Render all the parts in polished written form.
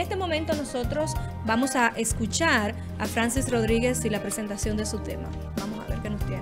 este momento nosotros vamos a escuchar a Francis Rodríguez y la presentación de su tema. Vamos a ver qué nos tiene.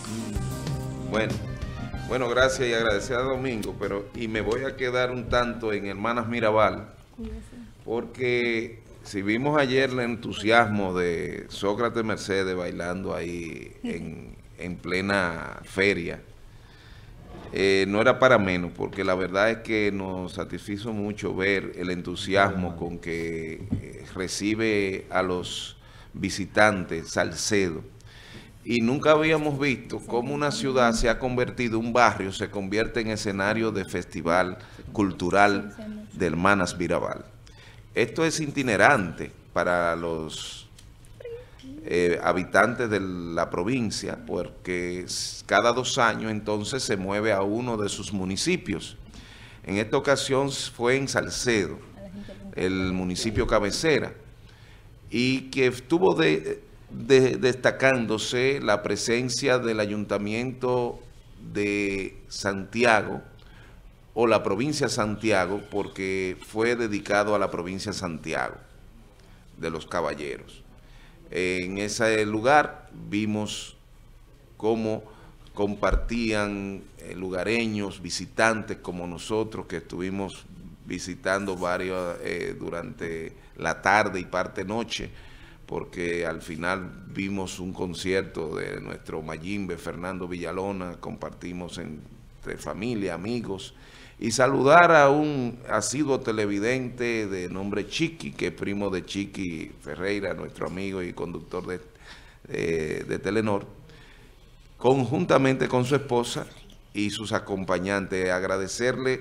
Bueno, gracias y agradecer a Domingo, y me voy a quedar un tanto en Hermanas Mirabal, porque si vimos ayer el entusiasmo de Sócrates Mercedes bailando ahí en plena feria, no era para menos, porque la verdad es que nos satisfizo mucho ver el entusiasmo con que recibe a los visitantes Salcedo. Y nunca habíamos visto cómo una ciudad se ha convertido, un barrio se convierte en escenario de festival cultural de Hermanas Mirabal. Esto es itinerante para los habitantes de la provincia, porque cada 2 años entonces se mueve a uno de sus municipios. En esta ocasión fue en Salcedo, el municipio cabecera, y que estuvo destacándose la presencia del Ayuntamiento de Santiago, o la provincia de Santiago, porque fue dedicado a la provincia de Santiago, de los Caballeros. En ese lugar vimos cómo compartían lugareños, visitantes como nosotros, que estuvimos visitando varios durante la tarde y parte noche, porque al final vimos un concierto de nuestro Mayimbe, Fernando Villalona, compartimos entre familia, amigos, y saludar a un asiduo televidente de nombre Chiqui, que es primo de Chiqui Ferreira, nuestro amigo y conductor de Telenor, conjuntamente con su esposa y sus acompañantes. Agradecerle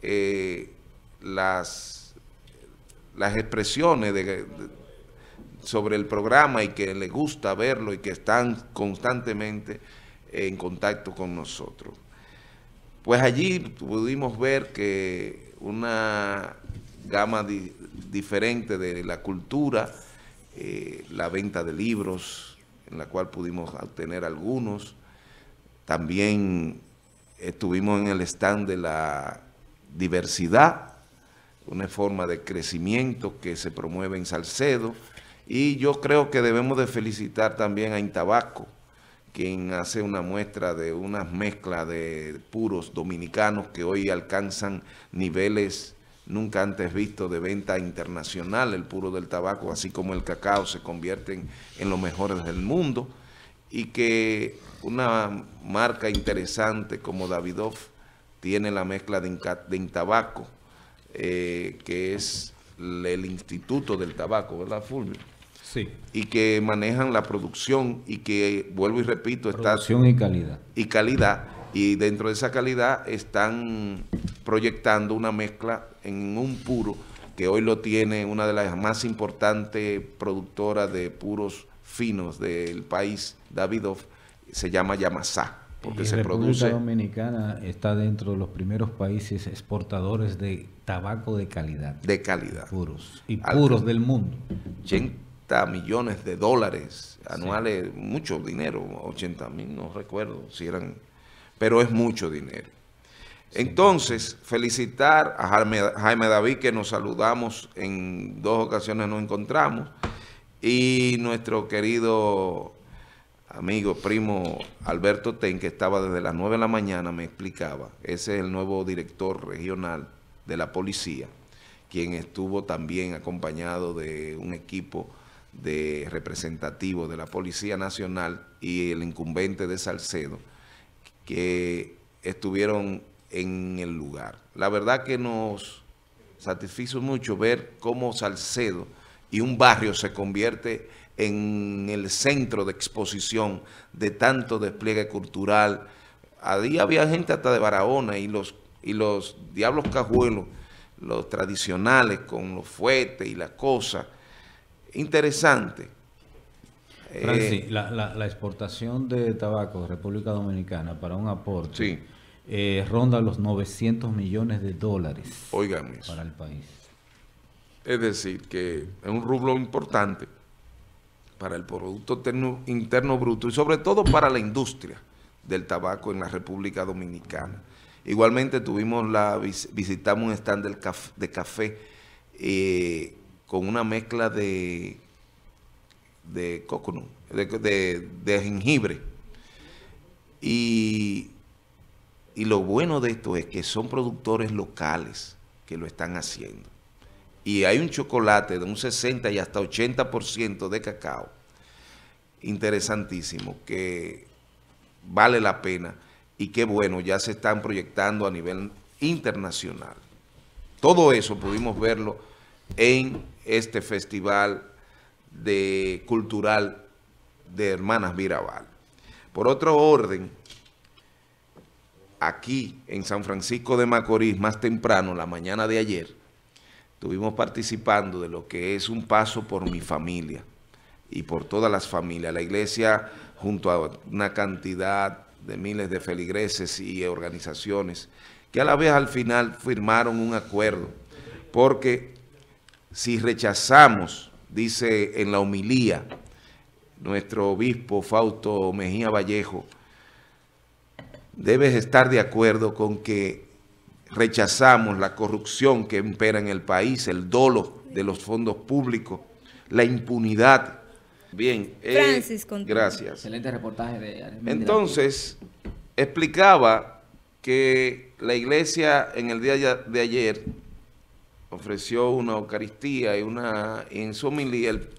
las expresiones sobre el programa y que les gusta verlo y que están constantemente en contacto con nosotros. Pues allí pudimos ver que una gama diferente de la cultura, la venta de libros, en la cual pudimos obtener algunos. También estuvimos en el stand de la diversidad, una forma de crecimiento que se promueve en Salcedo. Y yo creo que debemos de felicitar también a Intabaco, quien hace una muestra de unas mezclas de puros dominicanos que hoy alcanzan niveles nunca antes vistos de venta internacional. El puro del tabaco, así como el cacao, se convierten en los mejores del mundo, y que una marca interesante como Davidoff tiene la mezcla de Intabaco, que es el Instituto del Tabaco, ¿verdad, Fulvio? Sí. Y que manejan la producción y que, vuelvo y repito, producción y calidad. Y calidad, y dentro de esa calidad están proyectando una mezcla en un puro que hoy lo tiene una de las más importantes productoras de puros finos del país, Davidoff, se llama Yamasá, porque se produce. República Dominicana está dentro de los primeros países exportadores de tabaco de calidad. De calidad. Puros. Y puros del mundo. 80 millones de dólares anuales, sí. Mucho dinero, 80,000, no recuerdo si eran, pero es mucho dinero. Sí. Entonces, felicitar a Jaime David, que nos saludamos en 2 ocasiones, nos encontramos, y nuestro querido amigo, primo Alberto Ten, que estaba desde las 9 de la mañana, me explicaba. Ese es el nuevo director regional de la policía, quien estuvo también acompañado de un equipo de representativos de la Policía Nacional y el incumbente de Salcedo, que estuvieron en el lugar. La verdad que nos satisfizo mucho ver cómo Salcedo y un barrio se convierte en el centro de exposición de tanto despliegue cultural. Ahí había gente hasta de Barahona, y los diablos cajuelos, los tradicionales con los fuetes y las cosas. Interesante. Francis, la exportación de tabaco de República Dominicana para un aporte, sí, ronda los 900 millones de dólares. Oigan eso. Para el país. Es decir, que es un rublo importante para el Producto Interno Bruto y sobre todo para la industria del tabaco en la República Dominicana. Igualmente visitamos un stand de café con una mezcla de coconut, de jengibre. Y lo bueno de esto es que son productores locales que lo están haciendo. Y hay un chocolate de un 60 y hasta 80% de cacao, interesantísimo, que vale la pena y que bueno, ya se están proyectando a nivel internacional. Todo eso pudimos verlo en este festival cultural de Hermanas Mirabal. Por otro orden, aquí en San Francisco de Macorís, más temprano, la mañana de ayer, estuvimos participando de lo que es un paso por mi familia y por todas las familias. La iglesia, junto a una cantidad de miles de feligreses y organizaciones, que a la vez al final firmaron un acuerdo, porque si rechazamos, dice en la homilía nuestro obispo Fausto Mejía Vallejo, debes estar de acuerdo con que rechazamos la corrupción que impera en el país, el dolo de los fondos públicos, la impunidad. Bien, Francis, gracias. Excelente reportaje de Armin. Entonces, explicaba que la iglesia en el día de ayer ofreció una Eucaristía y en su homilía el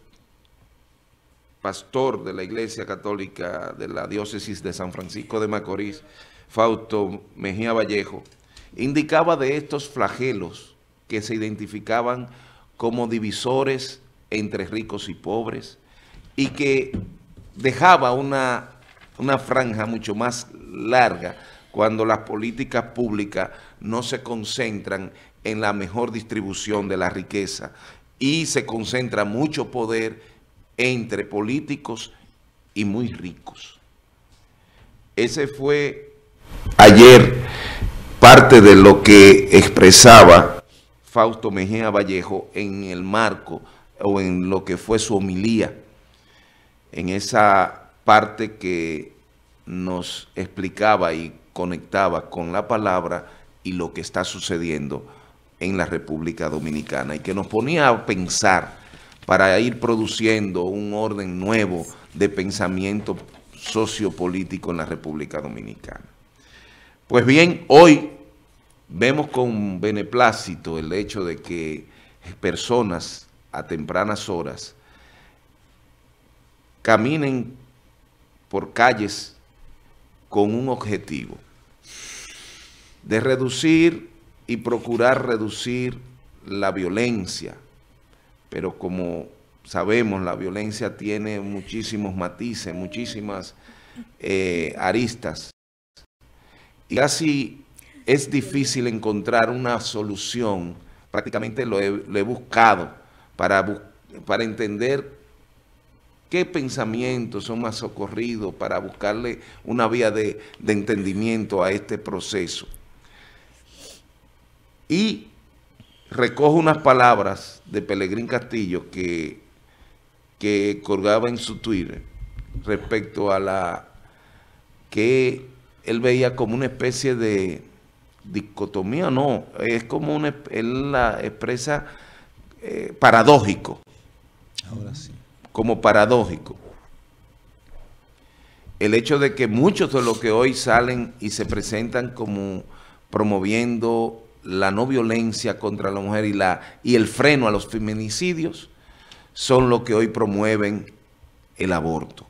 pastor de la Iglesia Católica de la Diócesis de San Francisco de Macorís, Fausto Mejía Vallejo, indicaba de estos flagelos que se identificaban como divisores entre ricos y pobres y que dejaba una franja mucho más larga cuando las políticas públicas no se concentran en la mejor distribución de la riqueza y se concentra mucho poder entre políticos y muy ricos. Ese fue ayer parte de lo que expresaba Fausto Mejía Vallejo en el marco o en lo que fue su homilía, en esa parte que nos explicaba y conectaba con la palabra y lo que está sucediendo en la República Dominicana y que nos ponía a pensar para ir produciendo un orden nuevo de pensamiento sociopolítico en la República Dominicana. Pues bien, hoy vemos con beneplácito el hecho de que personas a tempranas horas caminen por calles con un objetivo de reducir y procurar reducir la violencia. Pero como sabemos, la violencia tiene muchísimos matices, muchísimas aristas. Y casi es difícil encontrar una solución. Prácticamente lo he buscado para entender qué pensamientos son más socorridos, para buscarle una vía de entendimiento a este proceso. Y recojo unas palabras de Pelegrín Castillo que colgaba en su Twitter respecto a la que él veía como una especie de dicotomía, no, es como él la expresa paradójico. Ahora sí. Como paradójico. El hecho de que muchos de los que hoy salen y se presentan como promoviendo la no violencia contra la mujer y el freno a los feminicidios son los que hoy promueven el aborto.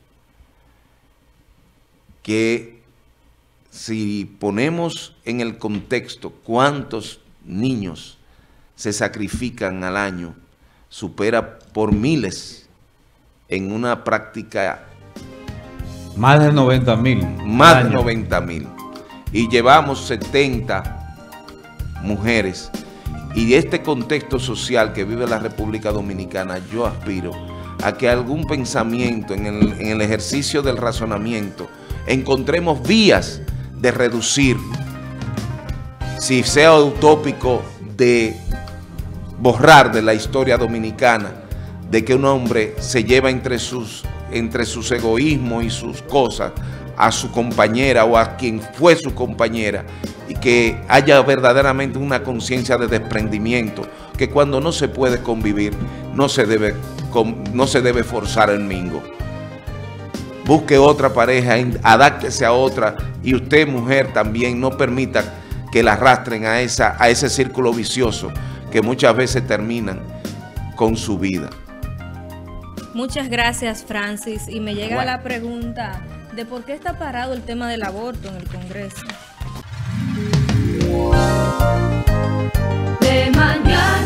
Que si ponemos en el contexto cuántos niños se sacrifican al año, supera por miles en una práctica. Más de 90,000. Más de 90,000. Y llevamos 70 mujeres. Y este contexto social que vive la República Dominicana, yo aspiro a que algún pensamiento en el ejercicio del razonamiento encontremos vías de reducir, si sea utópico, de borrar de la historia dominicana, de que un hombre se lleva entre sus egoísmos y sus cosas a su compañera o a quien fue su compañera, y que haya verdaderamente una conciencia de desprendimiento, que cuando no se puede convivir, no se debe forzar el mingo. Busque otra pareja, adáptese a otra, y usted, mujer, también no permita que la arrastren a ese círculo vicioso que muchas veces terminan con su vida. Muchas gracias, Francis. Y me llega la pregunta de por qué está parado el tema del aborto en el Congreso. De mañana.